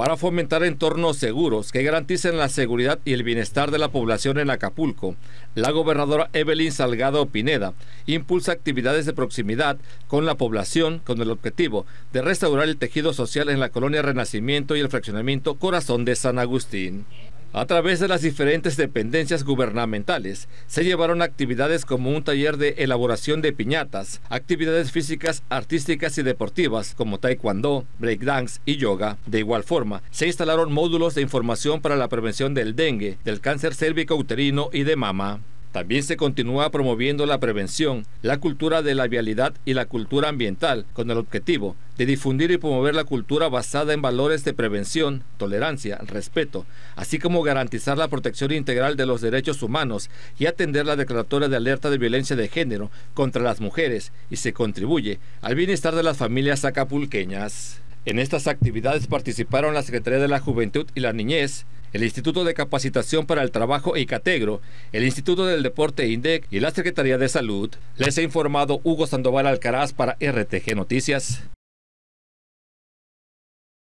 para fomentar entornos seguros que garanticen la seguridad y el bienestar de la población en Acapulco. La gobernadora Evelyn Salgado Pineda impulsa actividades de proximidad con la población con el objetivo de restaurar el tejido social en la colonia Renacimiento y el fraccionamiento Corazón de San Agustín. A través de las diferentes dependencias gubernamentales, se llevaron actividades como un taller de elaboración de piñatas, actividades físicas, artísticas y deportivas como taekwondo, breakdance y yoga. De igual forma, se instalaron módulos de información para la prevención del dengue, del cáncer cérvico-uterino y de mama. También se continúa promoviendo la prevención, la cultura de la vialidad y la cultura ambiental, con el objetivo de difundir y promover la cultura basada en valores de prevención, tolerancia, respeto, así como garantizar la protección integral de los derechos humanos y atender la declaratoria de alerta de violencia de género contra las mujeres, y se contribuye al bienestar de las familias acapulqueñas. En estas actividades participaron la Secretaría de la Juventud y la Niñez, el Instituto de Capacitación para el Trabajo ICATEGRO, el Instituto del Deporte INDEC y la Secretaría de Salud. Les ha informado Hugo Sandoval Alcaraz para RTG Noticias.